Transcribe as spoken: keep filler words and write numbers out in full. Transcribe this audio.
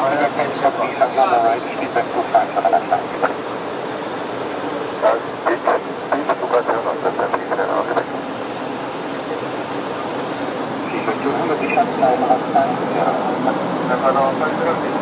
Sì, perché uno di Shanghai, ma sta in